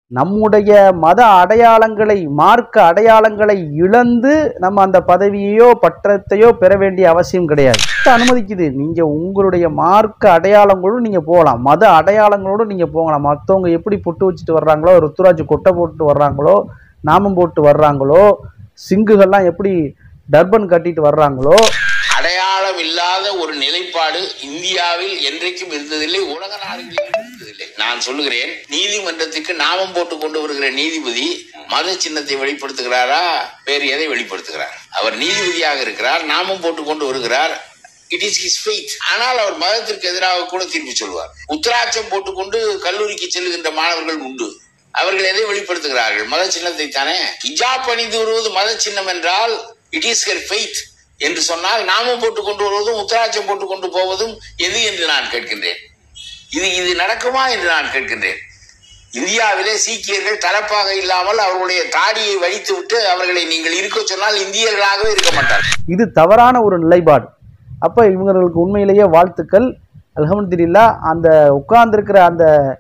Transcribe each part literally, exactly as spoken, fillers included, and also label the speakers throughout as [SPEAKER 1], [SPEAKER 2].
[SPEAKER 1] நம்முடைய மத அடையாளங்களை மார்க்க அடையாளங்களை இழந்து நம்ம அந்த பதவியையோ பட்டத்தையோ பெற வேண்டிய அவசியம் கிடையாது. அனுமதிக்குது. நீங்க உங்களுடைய மார்க்க அடையாளங்களோடு நீங்க போகலாம், மத அடையாளங்களோடு நீங்க போகலாம். மற்றவங்க எப்படி பொட்டு வச்சுட்டு வர்றாங்களோ, ருத்துராஜ் கொட்டை போட்டு வர்றாங்களோ, நாமம் போட்டு வர்றாங்களோ, சிங்குகள்லாம் எப்படி டர்பன் கட்டிட்டு வர்றாங்களோ,
[SPEAKER 2] அடையாளம் இல்லாத ஒரு நிலைப்பாடு இந்தியாவில் என்றைக்கும் இருந்ததில்லை, உலக நாடுகளிலும் இருந்ததில்லை. நான் சொல்லுகிறேன், நீதிமன்றத்துக்கு நாமம் போட்டு கொண்டு வருகிற நீதிபதி மத சின்னத்தை வெளிப்படுத்துகிறாரா, வேறு எதை வெளிப்படுத்துகிறார்? அவர் நீதிபதியாக இருக்கிறார், நாமம் போட்டு கொண்டு வருகிறார். It is his faith. ஆனால் அவர் மதத்திற்கு எதிராக கூட தீர்ப்பு சொல்வார். உத்தராட்சம் போட்டுக்கொண்டு கல்லூரிக்கு செல்லுகின்ற மாணவர்கள் உண்டு. அவர்கள் எதை வெளிப்படுத்துகிறார்கள்? மத சின்னத்தை தானே. ஹிஜாப் அணிந்து வருவது மத சின்னம் என்றால் இட் இஸ் ஹர் ஃபெய்த் என்று சொன்னால், நாமம் போட்டு கொண்டு வருவதும் உத்தராட்சம் போட்டு கொண்டு போவதும் எது என்று நான் கேட்கின்றேன். இது இது நடக்குமா என்று நான் கேட்கின்றேன். இந்தியாவிலே சீக்கியர்கள் தலப்பாக இல்லாமல் அவர்களுடைய தாடியை வடித்து விட்டு அவர்களை நீங்கள் இருக்க சொன்னால் இந்தியர்களாகவே இருக்க மாட்டார்கள்.
[SPEAKER 1] இது தவறான ஒரு நிலைப்பாடு. அப்ப இவங்களுக்கு உண்மையிலேயே வாழ்த்துக்கள், அல்ஹம்துலில்லாஹ். அந்த உட்கார்ந்திருக்கிற அந்த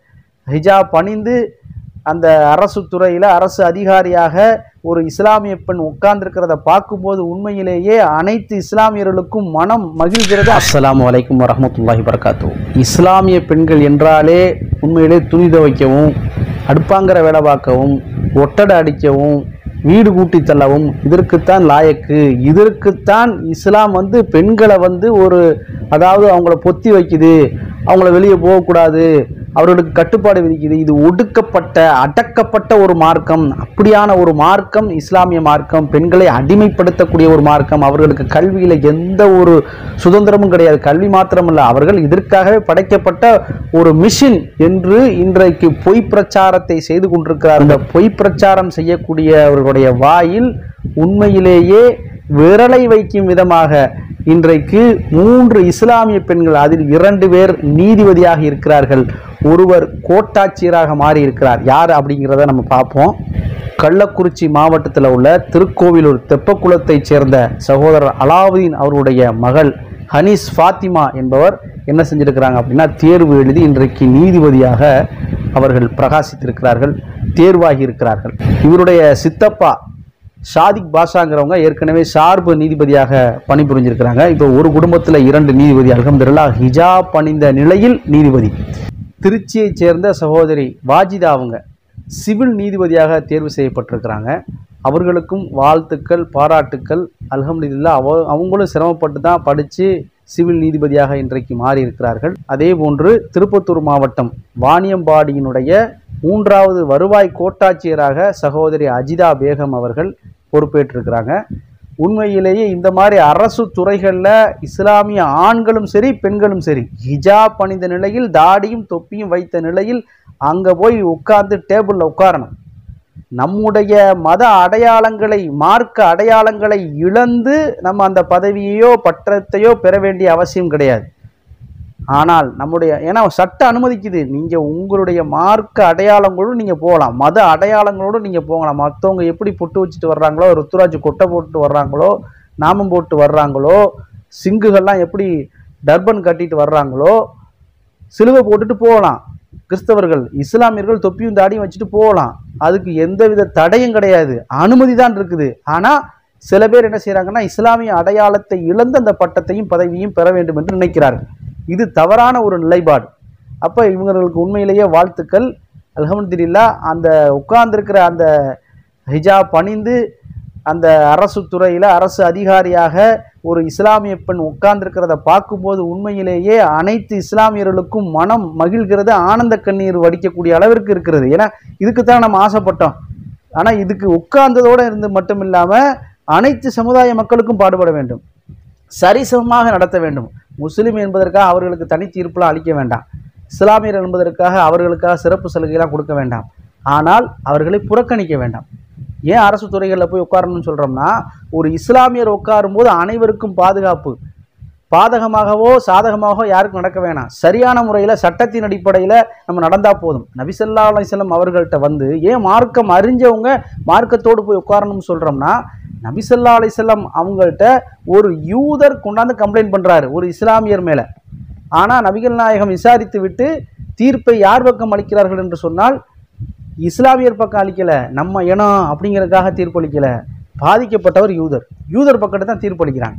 [SPEAKER 1] ஹிஜாப் அணிந்து அந்த அரசு துறையில் அரசு அதிகாரியாக ஒரு இஸ்லாமிய பெண் உட்கார்ந்திருக்கிறத பார்க்கும்போது உண்மையிலேயே அனைத்து இஸ்லாமியர்களுக்கும் மனம் மகிழ்கிறது. அஸ்ஸலாமு அலைக்கும் வரஹ்மத்துல்லாஹி வபரகாத்துஹு. இஸ்லாமிய பெண்கள் என்றாலே உண்மையிலே துணி துவைக்கவும், அடுப்பாங்கிற வேலை பார்க்கவும், ஒட்டடை அடிக்கவும், வீடு கூட்டி தள்ளவும் இதற்குத்தான் லாயக்கு. இதற்குத்தான் இஸ்லாம் வந்து பெண்களை வந்து ஒரு அதாவது அவங்கள பொத்தி வைக்குது, அவங்கள வெளியே போகக்கூடாது, அவர்களுக்கு கட்டுப்பாடு விதிக்குது. இது ஒடுக்கப்பட்ட அடக்கப்பட்ட ஒரு மார்க்கம். அப்படியான ஒரு மார்க்கம் இஸ்லாமிய மார்க்கம். பெண்களை அடிமைப்படுத்தக்கூடிய ஒரு மார்க்கம். அவர்களுக்கு கல்வியில் எந்த ஒரு சுதந்திரமும் கிடையாது. கல்வி மாத்திரமல்ல, அவர்கள் இதற்காகவே படைக்கப்பட்ட ஒரு மிஷின் என்று இன்றைக்கு பொய் பிரச்சாரத்தை செய்து கொண்டிருக்கிறார். இந்த பொய் பிரச்சாரம் செய்யக்கூடியவர்களுடைய வாயில் உண்மையிலேயே விரலை வைக்கும் விதமாக இன்றைக்கு மூன்று இஸ்லாமிய பெண்கள், அதில் இரண்டு பேர் நீதிபதியாக இருக்கிறார்கள், ஒருவர் கோட்டாட்சியராக மாறி இருக்கிறார். யார் அப்படிங்கிறத நம்ம பார்ப்போம். கள்ளக்குறிச்சி மாவட்டத்தில் உள்ள திருக்கோவிலூர் தெப்பக்குளத்தைச் சேர்ந்த சகோதரர் அலாவுதீன் அவருடைய மகள் ஹனீஸ் ஃபாத்திமா என்பவர் என்ன செஞ்சிருக்கிறாங்க அப்படின்னா, தேர்வு எழுதி இன்றைக்கு நீதிபதியாக அவர்கள் பிரகாசித்திருக்கிறார்கள், தேர்வாகி இருக்கிறார்கள். இவருடைய சித்தப்பா ஷாதிக் பாஷாங்கிறவங்க ஏற்கனவே சார்பு நீதிபதியாக பணிபுரிஞ்சிருக்கிறாங்க. இப்போ ஒரு குடும்பத்தில் இரண்டு நீதிபதி, அல்ஹம்துலில்லாஹ். ஹிஜாப் அணிந்த நிலையில் நீதிபதி. திருச்சியைச் சேர்ந்த சகோதரி வாஜிதா அவங்க சிவில் நீதிபதியாக தேர்வு செய்யப்பட்டிருக்கிறாங்க. அவர்களுக்கும் வாழ்த்துக்கள், பாராட்டுக்கள், அல்ஹம்துலில்லாஹ். அவ அவங்களும் சிரமப்பட்டு தான் படித்து சிவில் நீதிபதியாக இன்றைக்கு மாறி இருக்கிறார்கள். அதே போன்று திருப்பத்தூர் மாவட்டம் வாணியம்பாடியினுடைய மூன்றாவது வருவாய் கோட்டாட்சியராக சகோதரி அஜிதா பேகம் அவர்கள் பொறுப்பேற்றிருக்கிறாங்க. உண்மையிலேயே இந்த மாதிரி அரசு துறைகளில் இஸ்லாமிய ஆண்களும் சரி பெண்களும் சரி ஹிஜாப் அணிந்த நிலையில் தாடியும் தொப்பியும் வைத்த நிலையில் அங்கே போய் உட்கார்ந்து டேபிளில் உட்காரணும். நம்முடைய மத அடையாளங்களை மார்க்க அடையாளங்களை இழந்து நம்ம அந்த பதவியையோ பட்டத்தையோ பெற வேண்டிய அவசியம் கிடையாது. ஆனால் நம்முடைய ஏன்னா சட்ட அனுமதிக்குது. நீங்கள் உங்களுடைய மார்க்க அடையாளங்களோடு நீங்கள் போகலாம், மத அடையாளங்களோடு நீங்கள் போகலாம். மற்றவங்க எப்படி பொட்டு வச்சுட்டு வர்றாங்களோ, ருத்துராஜ் கொட்டை போட்டு வர்றாங்களோ, நாமம் போட்டு வர்றாங்களோ, சிங்குகள்லாம் எப்படி டர்பன் கட்டிட்டு வர்றாங்களோ, சிலுவை போட்டுட்டு போகலாம். கிறிஸ்தவர்கள் இஸ்லாமியர்கள் தொப்பியும் தாடியும் வச்சுட்டு போகலாம். அதுக்கு எந்தவித தடையும் கிடையாது, அனுமதி தான் இருக்குது. ஆனால் சில பேர் என்ன செய்கிறாங்கன்னா, இஸ்லாமிய அடையாளத்தை இழந்து அந்த பட்டத்தையும் பதவியும் பெற வேண்டும் என்று நினைக்கிறார்கள். இது தவறான ஒரு நிலைப்பாடு. அப்போ இவங்களுக்கு உண்மையிலேயே வாழ்த்துக்கள், அல்ஹம்துலில்லாஹ். அந்த உட்கார்ந்திருக்கிற அந்த ஹிஜாப் அணிந்து அந்த அரசு துறையில் அரசு அதிகாரியாக ஒரு இஸ்லாமிய பெண் உட்கார்ந்திருக்கிறத பார்க்கும்போது உண்மையிலேயே அனைத்து இஸ்லாமியர்களுக்கும் மனம் மகிழ்கிறது, ஆனந்த கண்ணீர் வடிக்கக்கூடிய அளவிற்கு இருக்கிறது. ஏன்னா இதுக்கு தான் நம்ம ஆசைப்பட்டோம். ஆனால் இதுக்கு உட்கார்ந்ததோடு இருந்து மட்டும் இல்லாமல் அனைத்து சமுதாய மக்களுக்கும் பாடுபட வேண்டும், சரிசமமாக நடத்த வேண்டும். முஸ்லீம் என்பதற்காக அவர்களுக்கு தனி தீர்ப்புலாம் அளிக்க வேண்டாம், இஸ்லாமியர் என்பதற்காக அவர்களுக்காக சிறப்பு சலுகைலாம் கொடுக்க வேண்டாம், ஆனால் அவர்களை புறக்கணிக்க வேண்டாம். ஏன் அரசு துறைகளில் போய் உட்காரணும்னு சொல்கிறோம்னா, ஒரு இஸ்லாமியர் உட்காரும்போது அனைவருக்கும் பாதுகாப்பு, பாதகமாகவோ சாதகமாகவோ யாருக்கும் நடக்க வேணாம். சரியான முறையில் சட்டத்தின் அடிப்படையில் நம்ம நடந்தால் போதும். நபி ஸல்லல்லாஹு அலைஹி வஸல்லம் அவர்கள்ட்ட வந்து ஏன் மார்க்கம் அறிஞ்சவங்க மார்க்கத்தோடு போய் உட்காரணும்னு சொல்கிறோம்னா, நபி ஸல்லல்லாஹு அலைஹி வஸல்லம் அவங்கள்ட்ட ஒரு யூதர் கொண்டாந்து கம்ப்ளைண்ட் பண்ணுறாரு ஒரு இஸ்லாமியர் மேலே. ஆனால் நபிகள் நாயகம் விசாரித்து விட்டு தீர்ப்பை யார் பக்கம் அளிக்கிறார்கள் என்று சொன்னால் இஸ்லாமியர் பக்கம் அளிக்கல, நம்ம இனம் அப்படிங்கிறதுக்காக தீர்ப்பளிக்கல. பாதிக்கப்பட்டவர் யூதர், யூதர் பக்கத்து தான் தீர்ப்பளிக்கிறாங்க.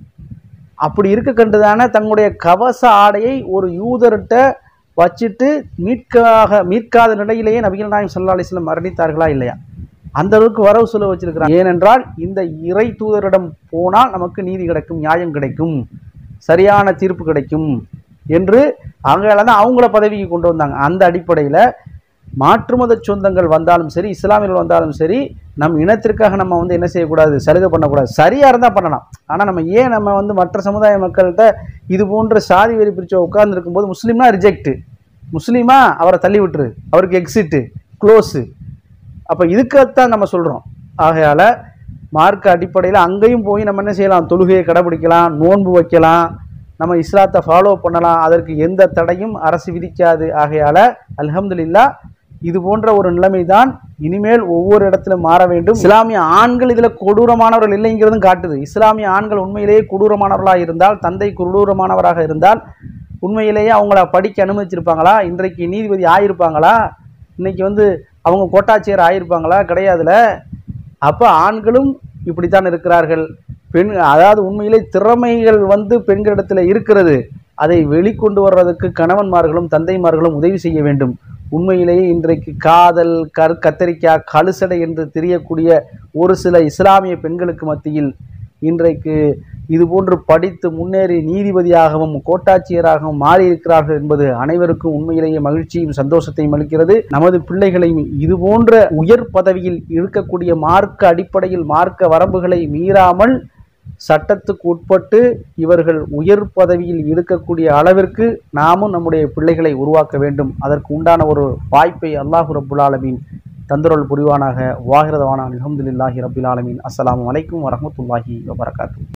[SPEAKER 1] அப்படி இருக்க கண்டுதானே தங்களுடைய கவச ஆடையை ஒரு யூதர்கிட்ட வச்சுட்டு மீட்காக மீட்காத நிலையிலேயே நபிகள் நாயகம் ஸல்லல்லாஹு அலைஹி வஸல்லம் மரணித்தார்களா இல்லையா? அந்த அளவுக்கு வரவு சொல்ல வச்சிருக்கிறாங்க. ஏனென்றால் இந்த இறை தூதரிடம் போனால் நமக்கு நீதி கிடைக்கும், நியாயம் கிடைக்கும், சரியான தீர்ப்பு கிடைக்கும் என்று அவங்களால தான் அவங்கள பதவிக்கு கொண்டு வந்தாங்க. அந்த அடிப்படையில் மாற்று மத சொந்தங்கள் வந்தாலும் சரி, இஸ்லாமியர்கள் வந்தாலும் சரி, நம் இனத்திற்காக நம்ம வந்து என்ன செய்யக்கூடாது, சலுகை பண்ணக்கூடாது. சரியாக இருந்தால் பண்ணலாம். ஆனால் நம்ம ஏன் நம்ம வந்து மற்ற சமுதாய மக்கள்கிட்ட இது போன்ற சாதி வெறி பிரிச்ச உட்கார்ந்து இருக்கும்போது முஸ்லீம்னா ரிஜெக்ட்டு, முஸ்லீமா அவரை தள்ளி விட்டுரு, அவருக்கு எக்ஸிட்டு, க்ளோஸு. அப்போ இதுக்குத்தான் நம்ம சொல்கிறோம். ஆகையால் மார்க்க அடிப்படையில் அங்கேயும் போய் நம்ம என்ன செய்யலாம், தொழுகையை கடைபிடிக்கலாம், நோன்பு வைக்கலாம், நம்ம இஸ்லாத்தை ஃபாலோ பண்ணலாம். அதற்கு எந்த தடையும் அரசு விதிக்காது. ஆகையால் அல்ஹம்துலில்லாஹ் இது போன்ற ஒரு நிலைமை தான் இனிமேல் ஒவ்வொரு இடத்திலும் மாற வேண்டும். இஸ்லாமிய ஆண்கள் இதில் கொடூரமானவர்கள் இல்லைங்கிறதும் காட்டுது. இஸ்லாமிய ஆண்கள் உண்மையிலேயே கொடூரமானவர்களாக இருந்தால், தந்தை கொடூரமானவராக இருந்தால், உண்மையிலேயே அவங்கள படிக்க அனுமதிச்சிருப்பாங்களா? இன்றைக்கு நீதிபதி ஆயிருப்பாங்களா? இன்னைக்கு வந்து அவங்க கோட்டாட்சியர் ஆயிருப்பாங்களா? கிடையாதுல. அப்போ ஆண்களும் இப்படித்தான் இருக்கிறார்கள். பெண் அதாவது உண்மையிலே திறமைகள் வந்து பெண்களிடத்தில் இருக்கிறது. அதை வெளிக்கொண்டு வர்றதுக்கு கணவன்மார்களும் தந்தைமார்களும் உதவி செய்ய வேண்டும். உண்மையிலேயே இன்றைக்கு காதல், கரு கத்தரிக்காய், கழுசடை என்று தெரியக்கூடிய ஒரு சில இஸ்லாமிய பெண்களுக்கு மத்தியில் இன்றைக்கு இதுபோன்று படித்து முன்னேறி நீதிபதியாகவும் கோட்டாட்சியராகவும் மாறி இருக்கிறார்கள் என்பது அனைவருக்கும் உண்மையிலேயே மகிழ்ச்சியும் சந்தோஷத்தையும் அளிக்கிறது. நமது பிள்ளைகளையும் இதுபோன்ற உயர் பதவியில் இருக்கக்கூடிய மார்க்க அடிப்படையில் மார்க்க வரம்புகளை மீறாமல் சட்டத்துக்கு உட்பட்டு இவர்கள் உயர் பதவியில் இருக்கக்கூடிய அளவிற்கு நாமும் நம்முடைய பிள்ளைகளை உருவாக்க வேண்டும். அதற்கு உண்டான ஒரு வாய்ப்பை அல்லாஹு ரப்புல் ஆலமீன் தந்தருள் புரிவானாக. வாஹிரதவானா அல்ஹம்துலில்லாஹி ரப்பில் ஆலமீன். அஸ்ஸலாமு அலைக்கும் வரஹ்மத்துல்லாஹி வபரகாத்துஹு.